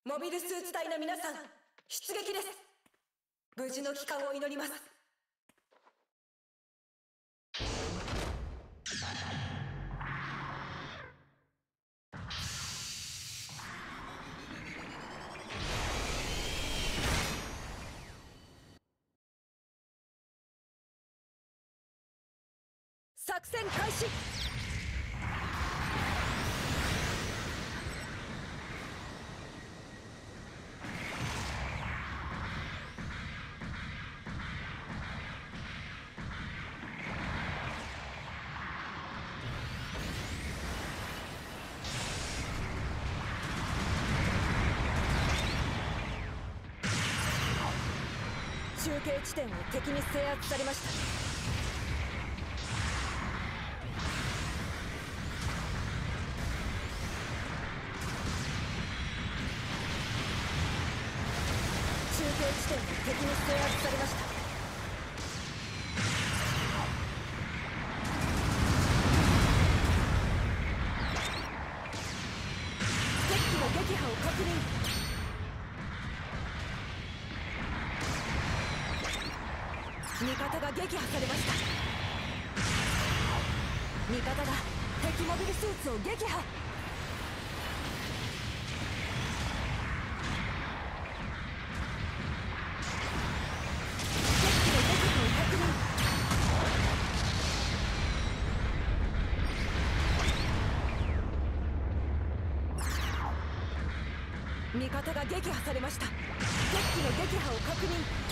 モビルスーツ隊の皆さん、出撃です。無事の帰還を祈ります。作戦開始。中継地点を敵に制圧されました。中継地点を敵に制圧されました。敵機の撃破を確認。味方が撃破されました。味方が敵モビルスーツを撃破。敵機の撃破を確認。味方が撃破されました。敵機の撃破を確認。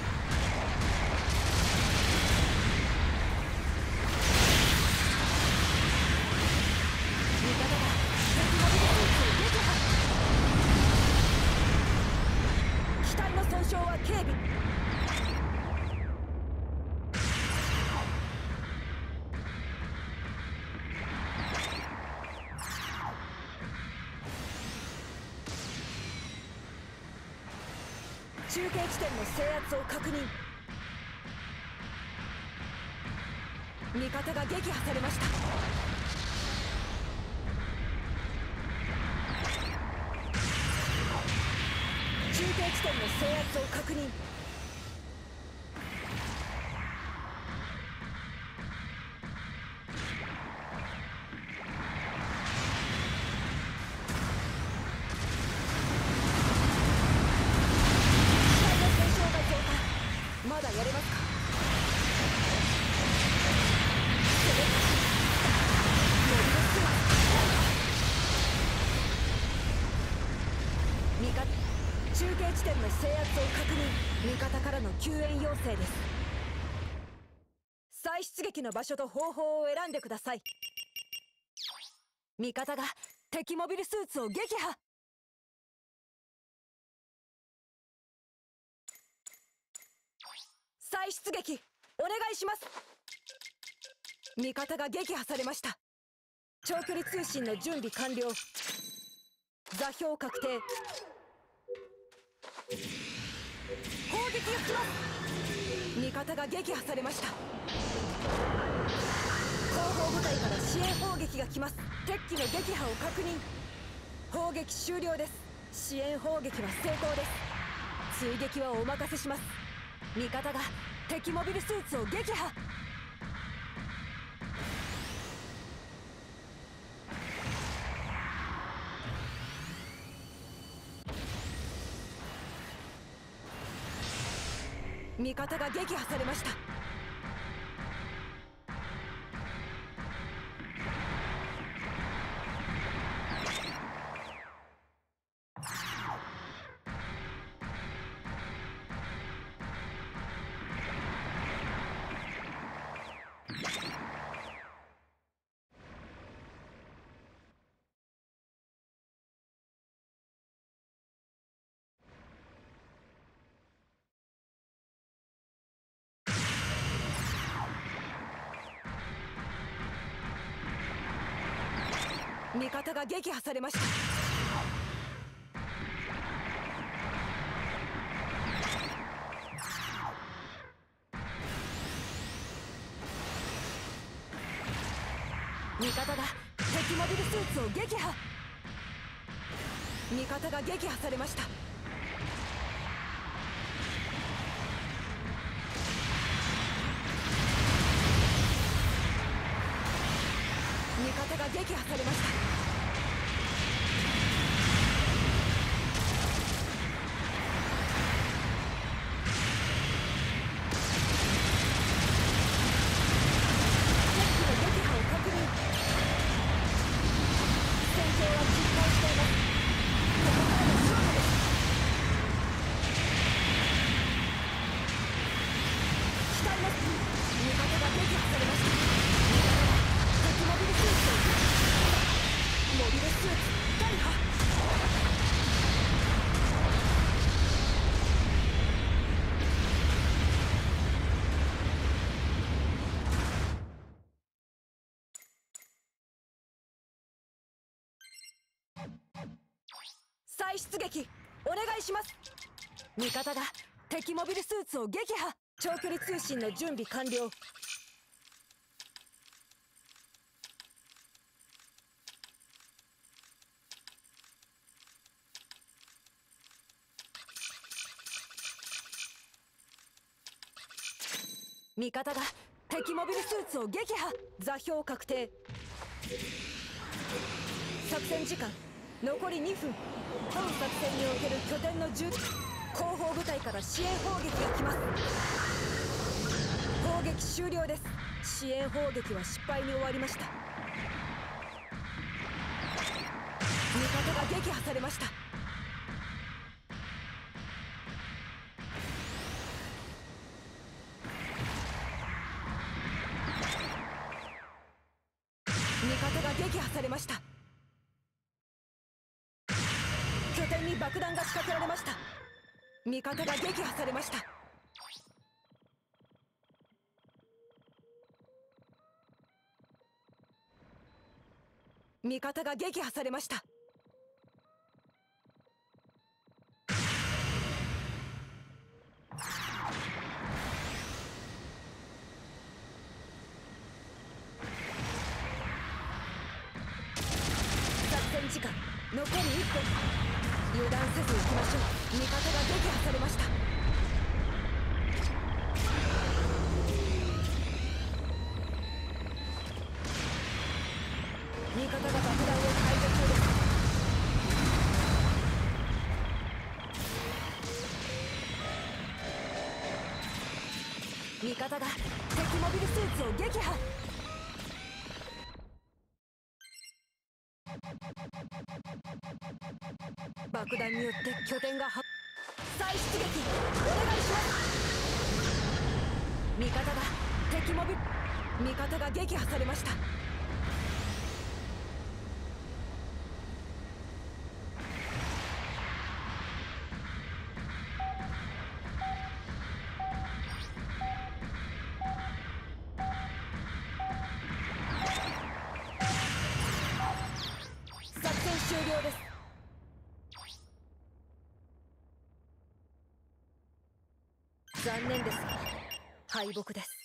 警備。中継地点の制圧を確認。味方が撃破されました。中継地点の制圧を確認。まだやれますか？味方、中継地点の制圧を確認。味方からの救援要請です。再出撃の場所と方法を選んでください。味方が敵モビルスーツを撃破。再出撃お願いします。味方が撃破されました。長距離通信の準備完了。座標確定。砲撃が来ます。味方が撃破されました。後方部隊から支援砲撃が来ます。敵機の撃破を確認。砲撃終了です。支援砲撃は成功です。追撃はお任せします。味方が敵モビルスーツを撃破。味方が撃破されました。味方が撃破されました。味方が敵モビルスーツを撃破。 味方が撃破されました。味方が撃破されました。再出撃お願いします。味方が敵モビルスーツを撃破。長距離通信の準備完了。味方が敵モビルスーツを撃破。座標確定。作戦時間残り2分。本作戦における拠点の後方部隊から支援砲撃が来ます。砲撃終了です。支援砲撃は失敗に終わりました。味方が撃破されました。味方が撃破されました。拠点に爆弾が仕掛けられました。味方が撃破されました。味方が撃破されました。作戦時間残り1分。油断せず行きましょう。味方が撃破されました。味方が爆弾を解除中です。味方が敵モビルスーツを撃破。爆弾によって拠点が再出撃お願いします。味方が敵モビル味方が撃破されました。作戦終了です。残念ですが敗北です。